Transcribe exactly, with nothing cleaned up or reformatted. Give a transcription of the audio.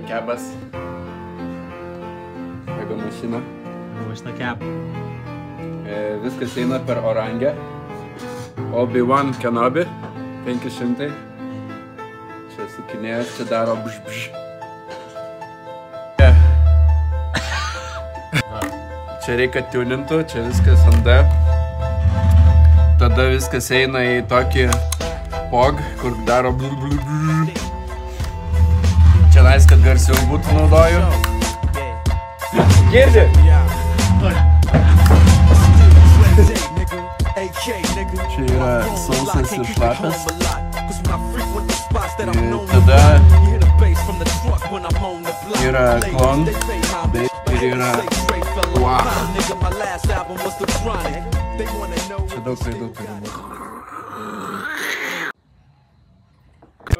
kebas. Jeigu mašina. Mašina keb. Viskas eina per orangę. Obi-Wan Kenobi. penki šimtai. Čia sukinėjęs, čia daro bž bž. Čia reikia tunintų, čia viskas ant D. Tada viskas eina į tokį pog, kur daro bl bl bl. Čia nais, kad garsiau būtų naudoju. Girdi? Čia yra sausas ir šlapias. Tada yra klon, ir yra wow. Čia daug klaidų turi būti.